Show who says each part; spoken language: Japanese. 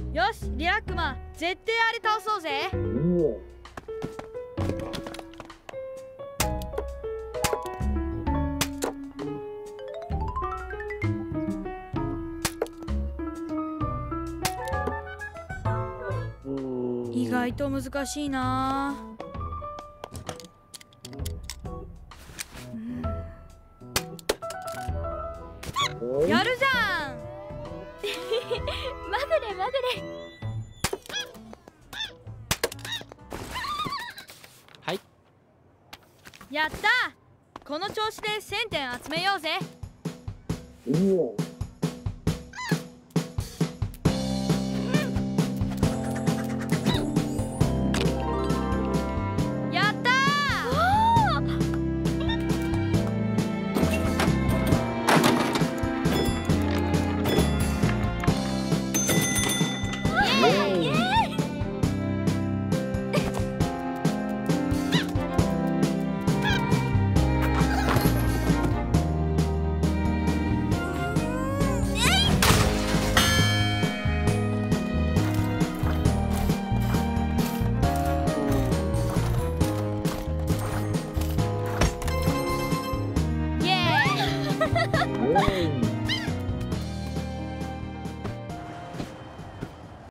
Speaker 1: よしリラックマ、絶対あれ倒そうぜ。意外と難しいな。やるじゃん
Speaker 2: まぐれまぐれ。
Speaker 3: はい。
Speaker 1: やった。この調子で1000点集めようぜ。やったー。イエーイ。